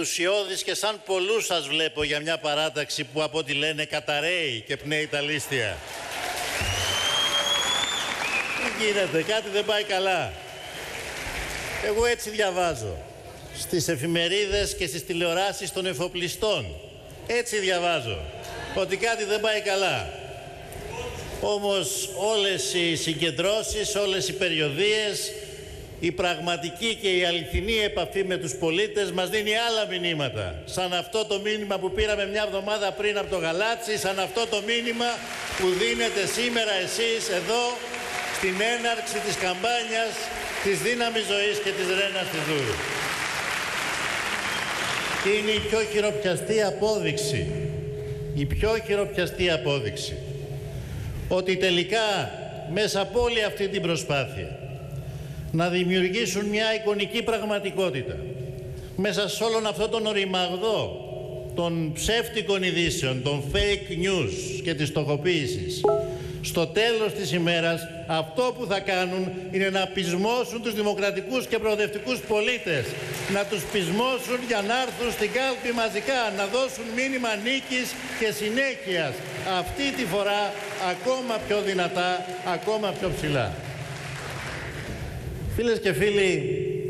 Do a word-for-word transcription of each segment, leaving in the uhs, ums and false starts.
ενθουσιώδης και σαν πολλούς σας βλέπω για μια παράταξη που από ό,τι λένε καταραίει και πνέει τα λίστια. Τι γίνεται, κάτι δεν πάει καλά. Εγώ έτσι διαβάζω στις εφημερίδες και στις τηλεοράσεις των εφοπλιστών. Έτσι διαβάζω, ότι κάτι δεν πάει καλά. Όμως όλες οι συγκεντρώσεις, όλες οι περιοδίες, η πραγματική και η αληθινή επαφή με τους πολίτες μας δίνει άλλα μηνύματα. Σαν αυτό το μήνυμα που πήραμε μια εβδομάδα πριν από το Γαλάτσι, σαν αυτό το μήνυμα που δίνετε σήμερα εσείς εδώ στην έναρξη της καμπάνιας της Δύναμης Ζωής και της Ρένας της Δούρου. Και είναι η πιο χειροπιαστή απόδειξη, η πιο χειροπιαστή απόδειξη, ότι τελικά μέσα από όλη αυτή την προσπάθεια να δημιουργήσουν μια εικονική πραγματικότητα μέσα σε όλον αυτόν τον οριμαγδό των ψεύτικων ειδήσεων, των fake news και της στοχοποίησης, στο τέλος της ημέρας αυτό που θα κάνουν είναι να πεισμώσουν τους δημοκρατικούς και προοδευτικούς πολίτες, να τους πεισμώσουν για να έρθουν στην κάλπη μαζικά, να δώσουν μήνυμα νίκης και συνέχειας, αυτή τη φορά ακόμα πιο δυνατά, ακόμα πιο ψηλά. Φίλες και φίλοι,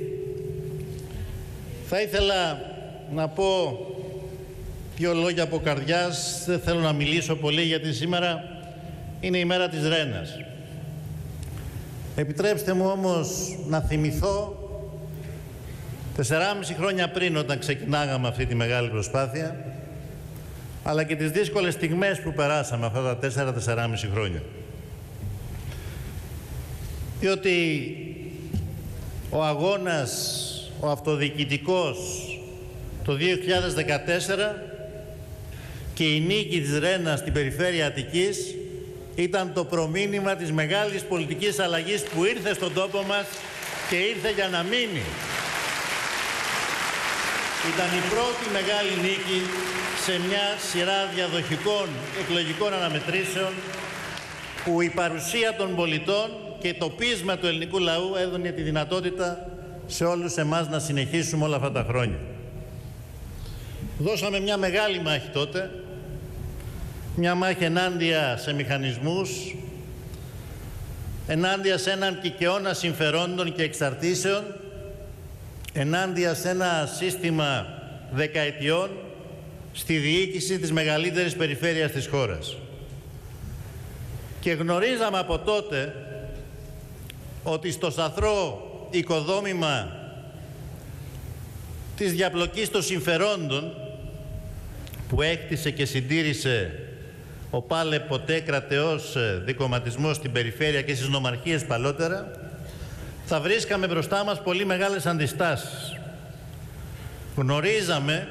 θα ήθελα να πω δύο λόγια από καρδιάς. Δεν θέλω να μιλήσω πολύ γιατί σήμερα είναι η μέρα της Ρένας. Επιτρέψτε μου όμως να θυμηθώ τεσσεράμισι χρόνια πριν, όταν ξεκινάγαμε αυτή τη μεγάλη προσπάθεια, αλλά και τις δύσκολες στιγμές που περάσαμε αυτά τα τέσσερα τεσσεράμισι χρόνια. Διότι ο αγώνας, ο αυτοδιοικητικός το δύο χιλιάδες δεκατέσσερα και η νίκη της Ρένας στην περιφέρεια Αττικής ήταν το προμήνυμα της μεγάλης πολιτικής αλλαγής που ήρθε στον τόπο μας και ήρθε για να μείνει. Ήταν η πρώτη μεγάλη νίκη σε μια σειρά διαδοχικών εκλογικών αναμετρήσεων που η παρουσία των πολιτών και το πείσμα του ελληνικού λαού έδωνε τη δυνατότητα σε όλους εμάς να συνεχίσουμε όλα αυτά τα χρόνια. Δώσαμε μια μεγάλη μάχη τότε, μια μάχη ενάντια σε μηχανισμούς, ενάντια σε έναν κικαιώνα συμφερόντων και εξαρτήσεων, ενάντια σε ένα σύστημα δεκαετιών στη διοίκηση της μεγαλύτερης περιφέρειας της χώρας. Και γνωρίζαμε από τότε ότι στο σαθρό οικοδόμημα της διαπλοκής των συμφερόντων που έκτισε και συντήρησε ο πάλε ποτέ κρατεός δικομματισμός στην περιφέρεια και στις νομαρχίες παλότερα, θα βρίσκαμε μπροστά μας πολύ μεγάλες αντιστάσεις. Γνωρίζαμε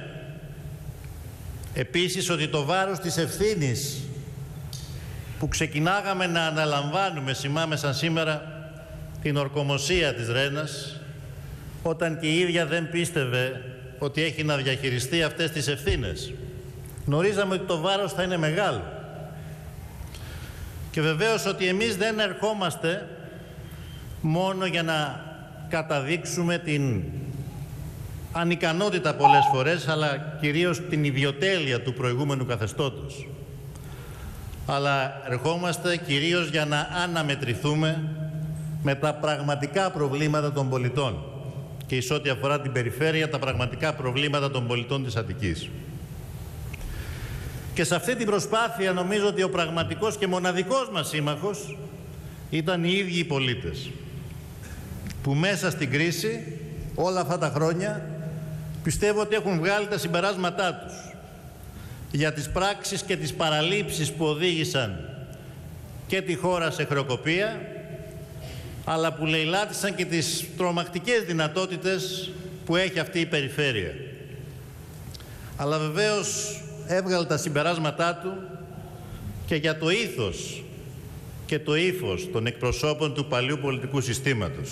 επίσης ότι το βάρος της ευθύνης που ξεκινάγαμε να αναλαμβάνουμε, σημάμε σαν σήμερα την ορκομοσία της Ρένας, όταν και η ίδια δεν πίστευε ότι έχει να διαχειριστεί αυτές τις ευθύνες. Γνωρίζαμε ότι το βάρος θα είναι μεγάλο. Και βεβαίως ότι εμείς δεν ερχόμαστε μόνο για να καταδείξουμε την ανικανότητα πολλές φορές, αλλά κυρίως την ιδιοτέλεια του προηγούμενου καθεστώτος. Αλλά ερχόμαστε κυρίως για να αναμετρηθούμε με τα πραγματικά προβλήματα των πολιτών και εις ό,τι αφορά την περιφέρεια, τα πραγματικά προβλήματα των πολιτών της Αττικής. Και σε αυτή την προσπάθεια νομίζω ότι ο πραγματικός και μοναδικός μας σύμμαχος ήταν οι ίδιοι οι πολίτες, που μέσα στην κρίση όλα αυτά τα χρόνια πιστεύω ότι έχουν βγάλει τα συμπεράσματά τους για τις πράξεις και τις παραλήψεις που οδήγησαν και τη χώρα σε χρεοκοπία, αλλά που λαιλάτισαν και τις τρομακτικές δυνατότητες που έχει αυτή η περιφέρεια. Αλλά βεβαίως έβγαλε τα συμπεράσματά του και για το ήθος και το ύφος των εκπροσώπων του παλιού πολιτικού συστήματος.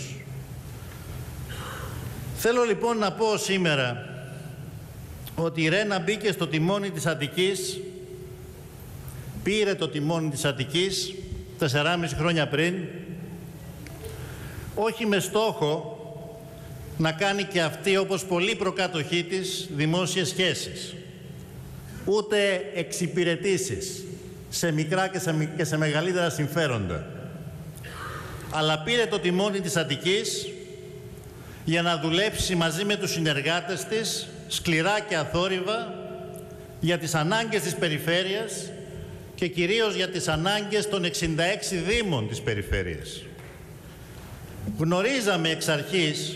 Θέλω λοιπόν να πω σήμερα ότι η Ρένα μπήκε στο τιμόνι της Αττικής, πήρε το τιμόνι της Αττικής τεσσεράμισι χρόνια πριν, όχι με στόχο να κάνει και αυτή, όπως πολλοί προκάτοχοί της, δημόσιες σχέσεις. Ούτε εξυπηρετήσεις σε μικρά και σε, και σε μεγαλύτερα συμφέροντα. Αλλά πήρε το τιμόνι της Αττικής για να δουλέψει μαζί με τους συνεργάτες της, σκληρά και αθόρυβα, για τις ανάγκες της περιφέρειας και κυρίως για τις ανάγκες των εξήντα έξι δήμων της περιφέρειας. Γνωρίζαμε εξ αρχής,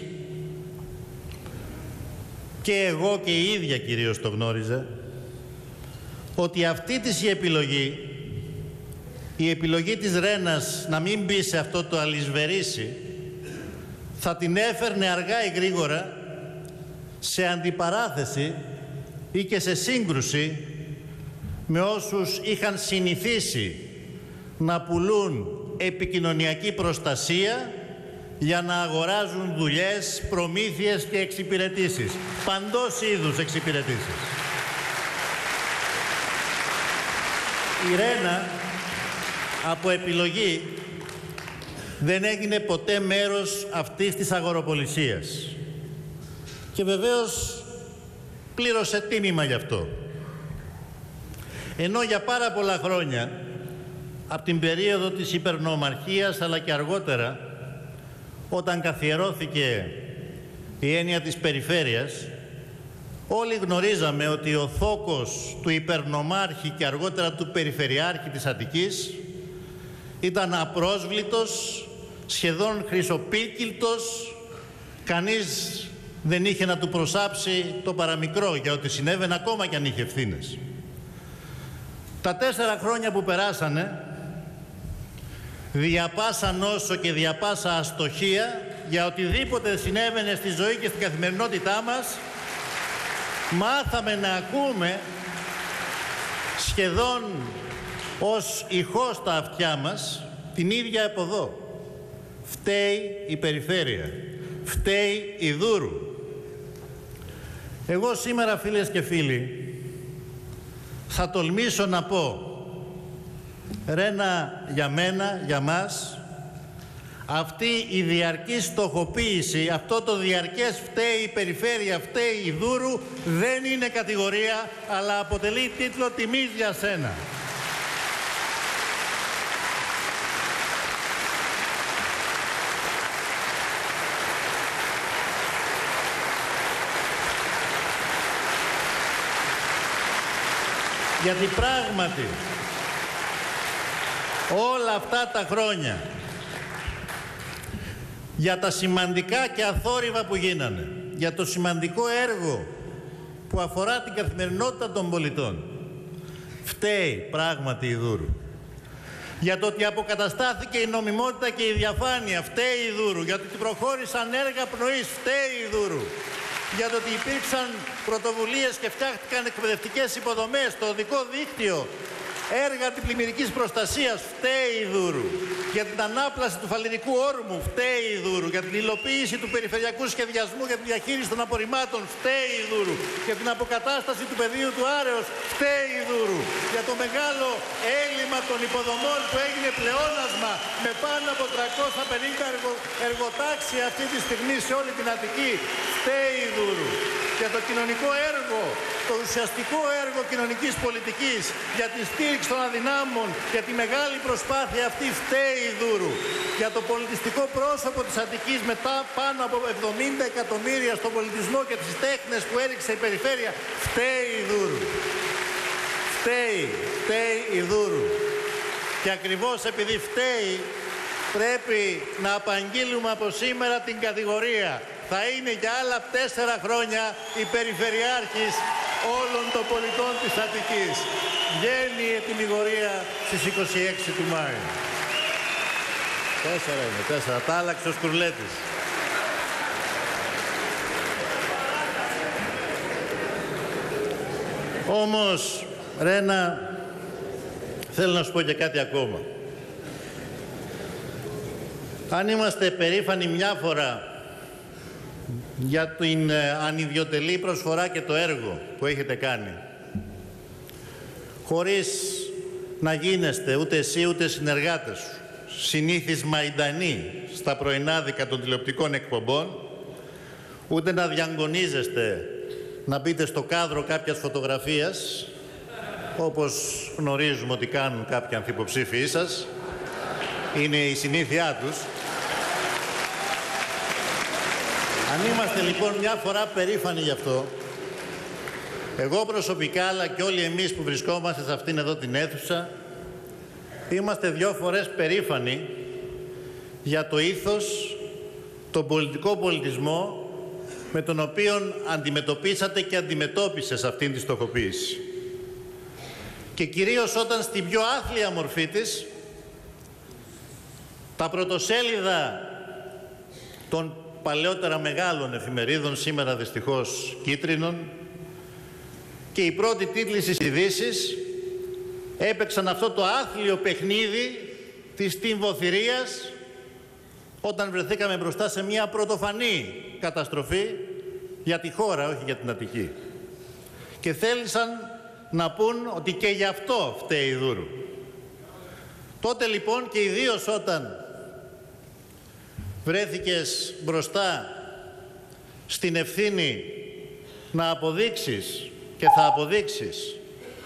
και εγώ και η ίδια κυρίως το γνώριζα, ότι αυτή της η επιλογή, η επιλογή της Ρένας να μην μπει σε αυτό το αλυσβερίσι, θα την έφερνε αργά ή γρήγορα σε αντιπαράθεση ή και σε σύγκρουση με όσους είχαν συνηθίσει να πουλούν επικοινωνιακή προστασία για να αγοράζουν δουλειές, προμήθειες και εξυπηρετήσεις. Παντός είδους εξυπηρετήσεις. Η Ρένα, από επιλογή, δεν έγινε ποτέ μέρος αυτής της αγοροπολισίας. Και βεβαίως πλήρωσε τίμημα γι' αυτό. Ενώ για πάρα πολλά χρόνια, από την περίοδο της υπερνομαρχίας αλλά και αργότερα, όταν καθιερώθηκε η έννοια της περιφέρειας, όλοι γνωρίζαμε ότι ο θόκος του υπερνομάρχη και αργότερα του περιφερειάρχη της Αττικής ήταν απρόσβλητος, σχεδόν χρυσοπίκυλτος, κανείς δεν είχε να του προσάψει το παραμικρό για ό,τι συνέβαινε, ακόμα κι αν είχε ευθύνες. Τα τέσσερα χρόνια που περάσανε, δια πάσα νόσο και δια πάσα αστοχία, για οτιδήποτε συνέβαινε στη ζωή και στην καθημερινότητά μας, μάθαμε να ακούμε σχεδόν ως ηχό στα αυτιά μας την ίδια από εδώ. Φταίει η περιφέρεια. Φταίει η Δούρου. Εγώ σήμερα, φίλες και φίλοι, θα τολμήσω να πω, Ρένα, για μένα, για μας, αυτή η διαρκή στοχοποίηση, αυτό το διαρκές φταίει η περιφέρεια, φταίει η Δούρου, δεν είναι κατηγορία, αλλά αποτελεί τίτλο τιμής για σένα. Γιατί πράγματι όλα αυτά τα χρόνια, για τα σημαντικά και αθόρυβα που γίνανε, για το σημαντικό έργο που αφορά την καθημερινότητα των πολιτών, φταίει πράγματι η Δούρου. Για το ότι αποκαταστάθηκε η νομιμότητα και η διαφάνεια, φταίει η Δούρου. Για το ότι προχώρησαν έργα πνοής, φταίει η Δούρου. Για το ότι υπήρξαν πρωτοβουλίες και φτιάχτηκαν εκπαιδευτικές υποδομές, το οδικό δίκτυο, έργα αντιπλημμυρικής προστασίας, φταίει η Δούρου. Για την ανάπλαση του φαλυρικού όρμου, φταίει η Δούρου. Για την υλοποίηση του περιφερειακού σχεδιασμού για τη διαχείριση των απορριμμάτων, φταίει η Δούρου. Για την αποκατάσταση του πεδίου του Άρεως, φταίει η Δούρου. Για το μεγάλο έλλειμμα των υποδομών που έγινε πλεόνασμα με πάνω από τριακόσια πενήντα εργο... εργοτάξια αυτή τη στιγμή σε όλη την Αττική, φταίει η Δούρου. Για το κοινωνικό έργο, το ουσιαστικό έργο κοινωνικής πολιτικής, για τη στήριξη των αδυνάμων, για τη μεγάλη προσπάθεια αυτή, φταίει η Δούρου. Για το πολιτιστικό πρόσωπο της Αττικής, μετά πάνω από εβδομήντα εκατομμύρια στον πολιτισμό και τις τέχνες που έριξε η περιφέρεια, φταίει η Δούρου. Φταίει, φταίει η Δούρου. Και ακριβώς επειδή φταίει, πρέπει να απαγγείλουμε από σήμερα την κατηγορία. Θα είναι για άλλα τέσσερα χρόνια η Περιφερειάρχης όλων των πολιτών της Αττικής. Βγαίνει η ετυμηγορία στις είκοσι έξι του Μάη. Τέσσερα είναι, τέσσερα. Τα άλλαξε ο Σκουρλέτης. Όμως, Ρένα, θέλω να σου πω και κάτι ακόμα. Αν είμαστε περήφανοι μια φορά για την ανιδιοτελή προσφορά και το έργο που έχετε κάνει, χωρίς να γίνεστε ούτε εσύ ούτε συνεργάτες σου συνήθις μαϊντανοί στα πρωινάδικα των τηλεοπτικών εκπομπών, ούτε να διαγωνίζεστε να μπείτε στο κάδρο κάποιας φωτογραφίας, όπως γνωρίζουμε ότι κάνουν κάποιοι ανθυποψήφοι σας. Είναι η συνήθειά τους. Αν είμαστε λοιπόν μια φορά περήφανοι γι' αυτό, εγώ προσωπικά, αλλά και όλοι εμείς που βρισκόμαστε σε αυτήν εδώ την αίθουσα, είμαστε δυο φορές περήφανοι για το ήθος, τον πολιτικό πολιτισμό με τον οποίο αντιμετωπίσατε και αντιμετώπισες αυτήν τη στοχοποίηση. Και κυρίως όταν στην πιο άθλια μορφή της, τα πρωτοσέλιδα των παλαιότερα μεγάλων εφημερίδων, σήμερα δυστυχώς κίτρινων, και οι πρώτοι τίτλοι στις ειδήσεις έπαιξαν αυτό το άθλιο παιχνίδι της τυμβοθυρίας, όταν βρεθήκαμε μπροστά σε μια πρωτοφανή καταστροφή για τη χώρα, όχι για την Αττική. Και θέλησαν να πούν ότι και γι' αυτό φταίει η Δούρου. Τότε λοιπόν, και ιδίως όταν βρέθηκες μπροστά στην ευθύνη να αποδείξεις και θα αποδείξεις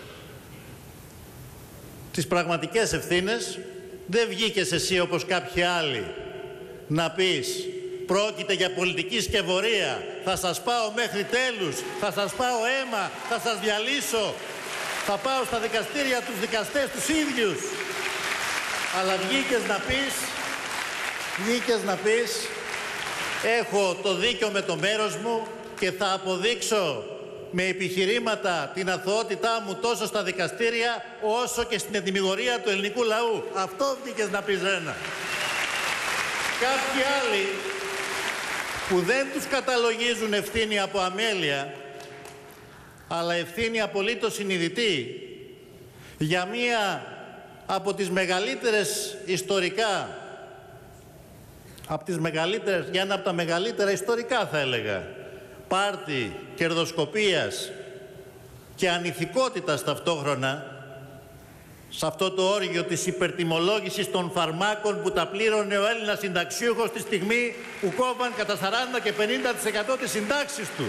τις πραγματικές ευθύνες, δεν βγήκες εσύ όπως κάποιοι άλλοι να πεις πρόκειται για πολιτική σκευωρία, θα σας πάω μέχρι τέλους, θα σας πάω αίμα, θα σας διαλύσω, θα πάω στα δικαστήρια τους δικαστές τους ίδιους. Αλλά βγήκες να πεις, βγήκες να πεις έχω το δίκιο με το μέρος μου και θα αποδείξω με επιχειρήματα την αθωότητά μου τόσο στα δικαστήρια όσο και στην ετυμηγορία του ελληνικού λαού. Αυτό βγήκες να πεις, Ρένα. Κάποιοι άλλοι που δεν τους καταλογίζουν ευθύνη από αμέλεια, αλλά ευθύνη απολύτως συνειδητή για μία από τις μεγαλύτερες ιστορικά, από τις μεγαλύτερες, για ένα από τα μεγαλύτερα ιστορικά θα έλεγα, πάρτι κερδοσκοπίας και ανηθικότητας ταυτόχρονα, σε αυτό το όργιο της υπερτιμολόγησης των φαρμάκων που τα πλήρωνε ο Έλληνας συνταξιούχος τη στιγμή που κόβαν κατά σαράντα και πενήντα τοις εκατό τις συντάξεις του.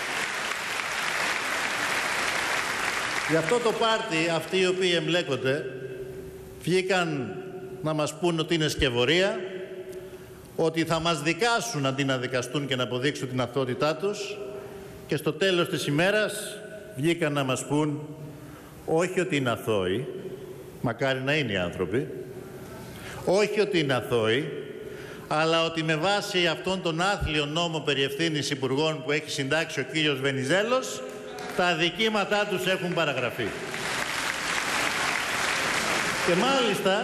Γι' αυτό το πάρτι αυτοί οι οποίοι εμπλέκονται βγήκαν να μας πούν ότι είναι σκευωρία, ότι θα μας δικάσουν αντί να δικαστούν και να αποδείξουν την αθωότητά τους, και στο τέλος της ημέρας βγήκαν να μας πούν όχι ότι είναι αθώοι, μακάρι να είναι οι άνθρωποι, όχι ότι είναι αθώοι, αλλά ότι με βάση αυτόν τον άθλιο νόμο περί ευθύνης υπουργών που έχει συντάξει ο κύριος Βενιζέλος, τα αδικήματά τους έχουν παραγραφεί. Και μάλιστα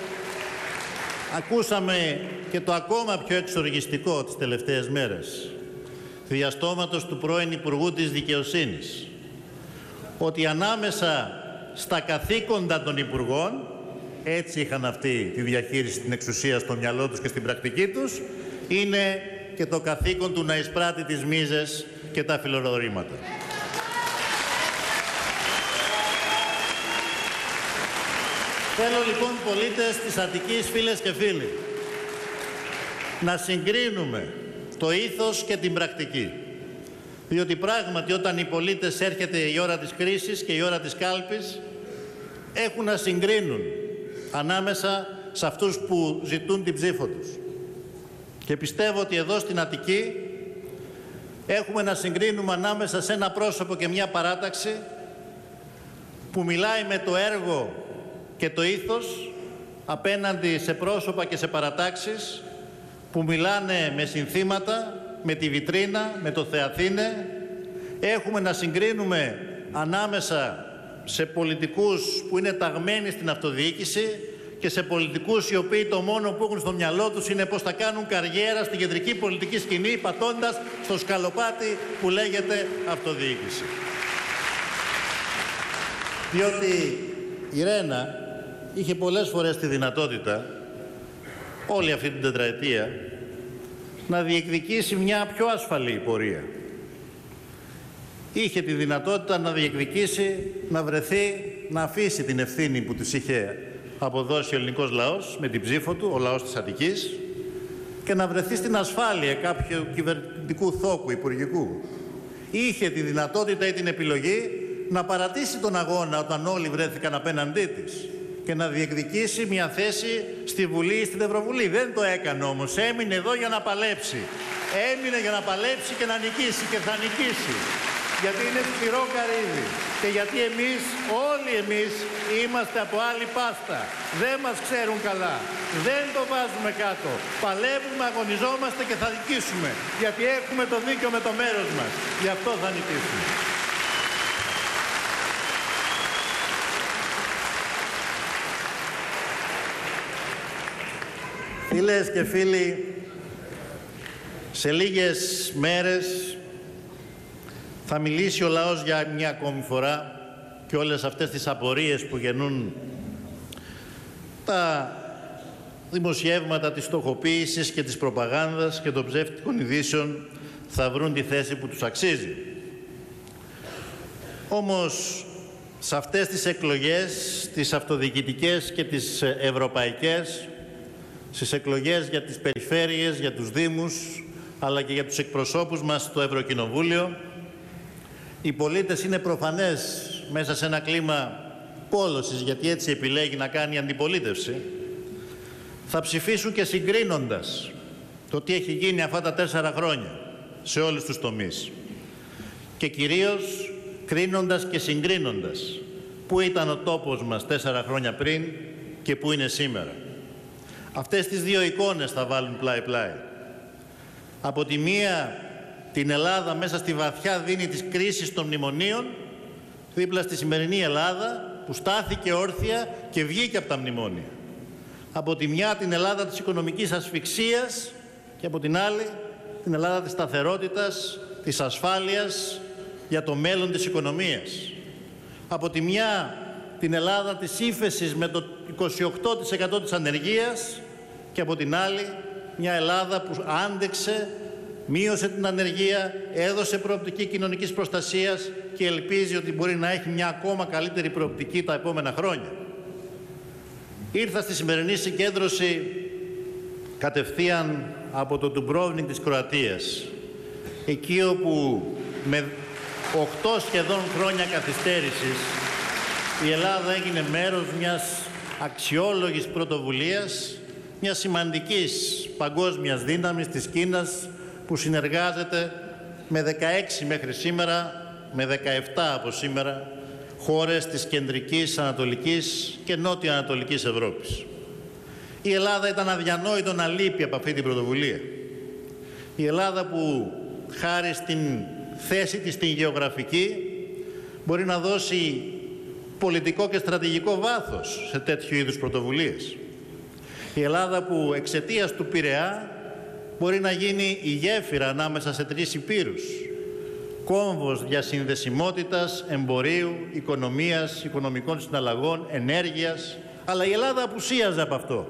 ακούσαμε και το ακόμα πιο εξοργιστικό τις τελευταίες μέρες, διαστόματος του πρώην Υπουργού της Δικαιοσύνης, ότι ανάμεσα στα καθήκοντα των Υπουργών, έτσι είχαν αυτοί τη διαχείριση την εξουσία στο μυαλό τους και στην πρακτική τους, είναι και το καθήκον του να εισπράττει τις μίζες και τα φιλοδορήματα. Θέλω λοιπόν πολίτες της Αττικής, φίλες και φίλοι, να συγκρίνουμε το ήθος και την πρακτική. Διότι πράγματι όταν οι πολίτες έρχεται η ώρα της κρίσης και η ώρα της κάλπης, έχουν να συγκρίνουν ανάμεσα σε αυτούς που ζητούν την ψήφο τους. Και πιστεύω ότι εδώ στην Αττική έχουμε να συγκρίνουμε ανάμεσα σε ένα πρόσωπο και μια παράταξη που μιλάει με το έργο και το ήθος απέναντι σε πρόσωπα και σε παρατάξεις που μιλάνε με συνθήματα, με τη βιτρίνα, με το Θεαθήνε. Έχουμε να συγκρίνουμε ανάμεσα σε πολιτικούς που είναι ταγμένοι στην αυτοδιοίκηση και σε πολιτικούς οι οποίοι το μόνο που έχουν στο μυαλό τους είναι πώς θα κάνουν καριέρα στην κεντρική πολιτική σκηνή, πατώντας στο σκαλοπάτι που λέγεται αυτοδιοίκηση. Διότι η Ρένα είχε πολλές φορές τη δυνατότητα, όλη αυτή την τετραετία, να διεκδικήσει μια πιο ασφαλή πορεία. Είχε τη δυνατότητα να διεκδικήσει, να βρεθεί, να αφήσει την ευθύνη που της είχε αποδώσει ο ελληνικός λαός με την ψήφο του, ο λαός της Αττικής, και να βρεθεί στην ασφάλεια κάποιου κυβερνητικού θόκου, υπουργικού. Είχε τη δυνατότητα ή την επιλογή να παρατήσει τον αγώνα όταν όλοι βρέθηκαν απέναντί της και να διεκδικήσει μια θέση στη Βουλή ή στην Ευρωβουλή. Δεν το έκανε όμως. Έμεινε εδώ για να παλέψει. Έμεινε για να παλέψει και να νικήσει και θα νικήσει. Γιατί είναι σκληρό καρύδι και γιατί εμείς, όλοι εμείς, είμαστε από άλλη πάστα. Δεν μας ξέρουν καλά. Δεν το βάζουμε κάτω. Παλεύουμε, αγωνιζόμαστε και θα νικήσουμε. Γιατί έχουμε το δίκιο με το μέρος μας. Γι' αυτό θα νικήσουμε. Φίλες και φίλοι, σε λίγες μέρες θα μιλήσει ο λαός για μια ακόμη φορά και όλες αυτές τις απορίες που γεννούν τα δημοσιεύματα της στοχοποίησης και της προπαγάνδας και των ψεύτικων ειδήσεων θα βρουν τη θέση που τους αξίζει. Όμως, σε αυτές τις εκλογές, τις αυτοδιοικητικές και τις ευρωπαϊκές, στις εκλογές για τις περιφέρειες, για τους δήμους, αλλά και για τους εκπροσώπους μας στο Ευρωκοινοβούλιο, οι πολίτες είναι προφανές μέσα σε ένα κλίμα πόλωσης, γιατί έτσι επιλέγει να κάνει αντιπολίτευση, θα ψηφίσουν και συγκρίνοντας το τι έχει γίνει αυτά τα τέσσερα χρόνια σε όλους τους τομείς. Και κυρίως κρίνοντας και συγκρίνοντας πού ήταν ο τόπος μας τέσσερα χρόνια πριν και πού είναι σήμερα. Αυτές τις δύο εικόνες θα βάλουν πλάι-πλάι. Από τη μία την Ελλάδα μέσα στη βαθιά δίνη της κρίσης των μνημονίων, δίπλα στη σημερινή Ελλάδα που στάθηκε όρθια και βγήκε από τα μνημόνια. Από τη μια την Ελλάδα της οικονομικής ασφυξίας και από την άλλη την Ελλάδα της σταθερότητας, της ασφάλειας για το μέλλον της οικονομίας. Από τη μια την Ελλάδα της ύφεσης με το είκοσι οκτώ τοις εκατό της ανεργίας και από την άλλη μια Ελλάδα που άντεξε, μείωσε την ανεργία, έδωσε προοπτική κοινωνικής προστασίας και ελπίζει ότι μπορεί να έχει μια ακόμα καλύτερη προοπτική τα επόμενα χρόνια. Ήρθα στη σημερινή συγκέντρωση κατευθείαν από το Ντουμπρόβνικ της Κροατίας, εκεί όπου με οκτώ σχεδόν χρόνια καθυστέρησης η Ελλάδα έγινε μέρος μιας αξιόλογης πρωτοβουλίας, μιας σημαντικής παγκόσμιας δύναμης της Κίνας που συνεργάζεται με δεκαέξι μέχρι σήμερα, με δεκαεπτά από σήμερα, χώρες της κεντρικής, ανατολικής και νότια ανατολικής Ευρώπης. Η Ελλάδα ήταν αδιανόητο να λείπει από αυτή την πρωτοβουλία. Η Ελλάδα που χάρη στην θέση της στην γεωγραφική μπορεί να δώσει πολιτικό και στρατηγικό βάθος σε τέτοιου είδους πρωτοβουλίες. Η Ελλάδα που εξαιτίας του Πειραιά μπορεί να γίνει η γέφυρα ανάμεσα σε τρεις υπήρους. Κόμβος διασυνδεσιμότητας, εμπορίου, οικονομίας, οικονομικών συναλλαγών, ενέργειας. Αλλά η Ελλάδα απουσίαζε από αυτό.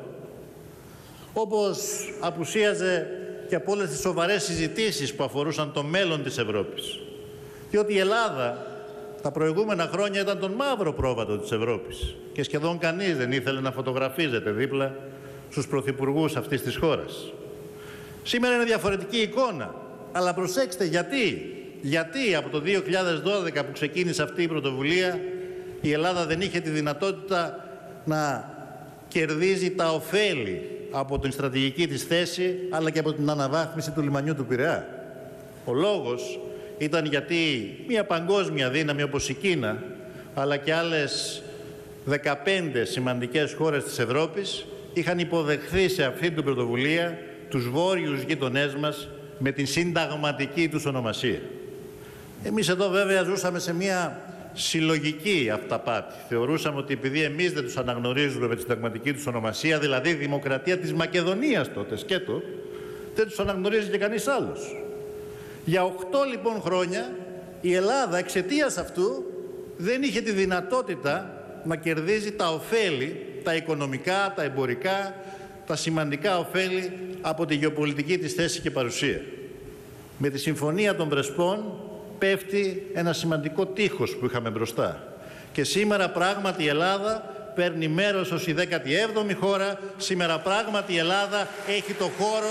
Όπως απουσίαζε και από όλες τις σοβαρές συζητήσεις που αφορούσαν το μέλλον της Ευρώπης. Διότι η Ελλάδα τα προηγούμενα χρόνια ήταν τον μαύρο πρόβατο της Ευρώπης και σχεδόν κανείς δεν ήθελε να φωτογραφίζεται δίπλα στους πρωθυπουργούς αυτής της χώρας. Σήμερα είναι διαφορετική εικόνα, αλλά προσέξτε γιατί. Γιατί από το δύο χιλιάδες δώδεκα που ξεκίνησε αυτή η πρωτοβουλία η Ελλάδα δεν είχε τη δυνατότητα να κερδίζει τα ωφέλη από την στρατηγική της θέση αλλά και από την αναβάθμιση του λιμανιού του Πειραιά. Ο λόγος ήταν γιατί μια παγκόσμια δύναμη όπως η Κίνα αλλά και άλλες δεκαπέντε σημαντικές χώρες της Ευρώπης είχαν υποδεχθεί σε αυτή την πρωτοβουλία τους βόρειους γείτονές μας με την συνταγματική τους ονομασία. Εμείς εδώ βέβαια ζούσαμε σε μια συλλογική αυταπάτη. Θεωρούσαμε ότι επειδή εμείς δεν τους αναγνωρίζουμε με τη συνταγματική τους ονομασία, δηλαδή η Δημοκρατία της Μακεδονίας τότε, σκέτο, δεν τους αναγνωρίζει και κανείς άλλος. Για οκτώ λοιπόν χρόνια η Ελλάδα εξαιτίας αυτού δεν είχε τη δυνατότητα να κερδίζει τα ωφέλη, τα οικονομικά, τα εμπορικά, τα σημαντικά ωφέλη από τη γεωπολιτική της θέση και παρουσία. Με τη Συμφωνία των Πρεσπών πέφτει ένα σημαντικό τείχος που είχαμε μπροστά. Και σήμερα πράγματι η Ελλάδα παίρνει μέρος ως η δέκατη έβδομη χώρα. Σήμερα πράγματι η Ελλάδα έχει το χώρο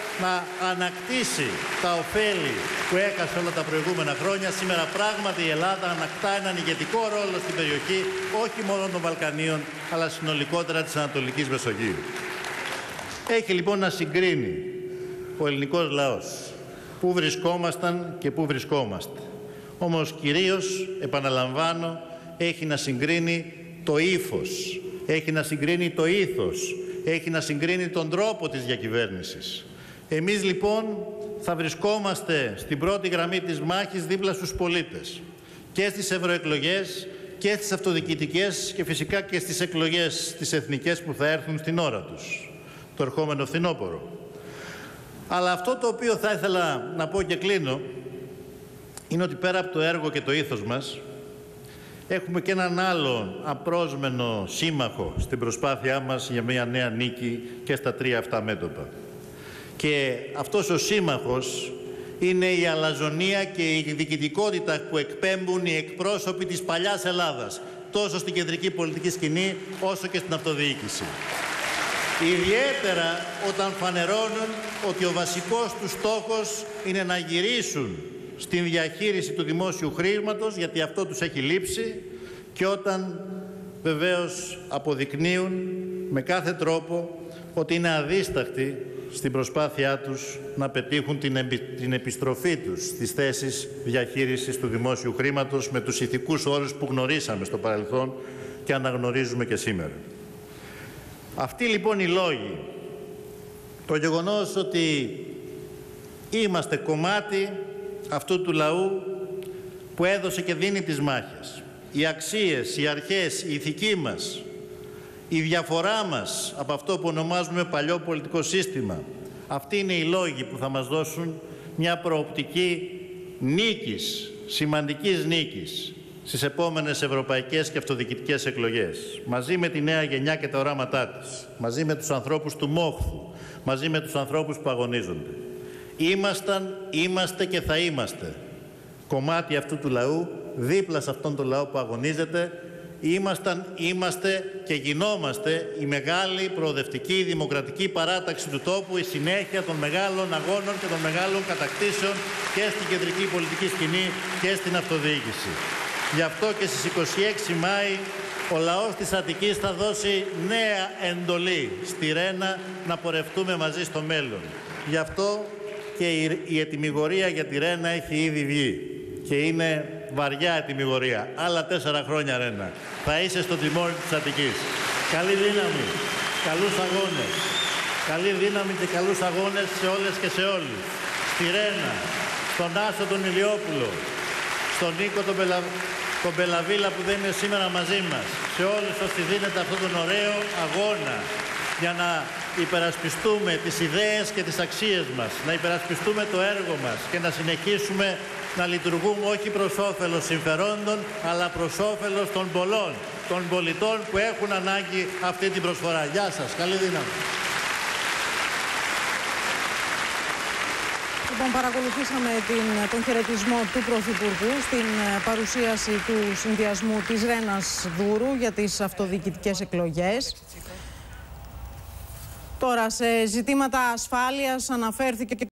να ανακτήσει τα ωφέλη που έκασε όλα τα προηγούμενα χρόνια. Σήμερα πράγματι η Ελλάδα ανακτά έναν ηγετικό ρόλο στην περιοχή, όχι μόνο των Βαλκανίων, αλλά συνολικότερα της Ανατολικής Μεσογείου. Έχει λοιπόν να συγκρίνει ο ελληνικός λαός πού βρισκόμασταν και πού βρισκόμαστε. Όμως κυρίως, επαναλαμβάνω, έχει να συγκρίνει το ύφος, έχει να συγκρίνει το ήθος, έχει να συγκρίνει τον τρόπο της διακυβέρνησης. Εμείς λοιπόν θα βρισκόμαστε στην πρώτη γραμμή της μάχης δίπλα στους πολίτες και στις ευρωεκλογές και στις αυτοδιοικητικές και φυσικά και στις εκλογές τις εθνικές που θα έρθουν στην ώρα τους, το ερχόμενο φθινόπωρο. Αλλά αυτό το οποίο θα ήθελα να πω και κλείνω είναι ότι πέρα από το έργο και το ήθος μας έχουμε και έναν άλλο απρόσμενο σύμμαχο στην προσπάθειά μας για μια νέα νίκη και στα τρία αυτά μέτωπα. Και αυτός ο σύμμαχος είναι η αλαζονία και η διοικητικότητα που εκπέμπουν οι εκπρόσωποι της παλιάς Ελλάδας, τόσο στην κεντρική πολιτική σκηνή όσο και στην αυτοδιοίκηση. Ιδιαίτερα όταν φανερώνουν ότι ο βασικός τους στόχος είναι να γυρίσουν στην διαχείριση του δημόσιου χρήματος, γιατί αυτό τους έχει λείψει, και όταν βεβαίως αποδεικνύουν με κάθε τρόπο ότι είναι αδίστακτοι στην προσπάθειά τους να πετύχουν την, επι... την επιστροφή τους στις θέσεις διαχείρισης του δημόσιου χρήματος με τους ηθικούς όρους που γνωρίσαμε στο παρελθόν και αναγνωρίζουμε και σήμερα. Αυτοί λοιπόν οι λόγοι, το γεγονός ότι είμαστε κομμάτι αυτού του λαού που έδωσε και δίνει τις μάχες, οι αξίες, οι αρχές, η ηθική μας, η διαφορά μας από αυτό που ονομάζουμε παλιό πολιτικό σύστημα, αυτοί είναι οι λόγοι που θα μας δώσουν μια προοπτική νίκης, σημαντικής νίκης στις επόμενες ευρωπαϊκές και αυτοδιοικητικές εκλογές, μαζί με τη νέα γενιά και τα οράματά της, μαζί με τους ανθρώπους του μόχθου, μαζί με τους ανθρώπους που αγωνίζονται. Ήμασταν, είμαστε και θα είμαστε κομμάτι αυτού του λαού, δίπλα σε αυτόν τον λαό που αγωνίζεται. Ήμασταν, είμαστε και γινόμαστε η μεγάλη προοδευτική δημοκρατική παράταξη του τόπου, η συνέχεια των μεγάλων αγώνων και των μεγάλων κατακτήσεων και στην κεντρική πολιτική σκηνή και στην αυτοδιοίκηση. Γι' αυτό και στις είκοσι έξι Μάη ο λαός της Αττικής θα δώσει νέα εντολή στη Ρένα να πορευτούμε μαζί στο μέλλον. Γι' αυτό και η ετυμηγορία για τη Ρένα έχει ήδη βγει και είναι βαριά ετυμηγορία. Άλλα τέσσερα χρόνια, Ρένα. Θα είσαι στο τιμόνι της Αττικής. Καλή δύναμη, καλούς αγώνες. Καλή δύναμη και καλούς αγώνες σε όλες και σε όλους. Στη Ρένα, στον Άσο τον Ηλιόπουλο, στον Νίκο τον, Πελα... τον Πελαβίλα που δεν είναι σήμερα μαζί μας. Σε όλους όσοι δίνετε αυτόν τον ωραίο αγώνα για να υπερασπιστούμε τις ιδέες και τις αξίες μας, να υπερασπιστούμε το έργο μας και να συνεχίσουμε να λειτουργούμε όχι προς όφελος συμφερόντων, αλλά προς όφελος των πολλών, των πολιτών που έχουν ανάγκη αυτή την προσφορά. Γεια σας. Καλή δύναμη. Λοιπόν, παρακολουθήσαμε την, τον χαιρετισμό του Πρωθυπουργού στην παρουσίαση του συνδυασμού της Ρένας Δούρου για τις αυτοδιοικητικές εκλογές. Τώρα, σε ζητήματα ασφάλειας αναφέρθηκε και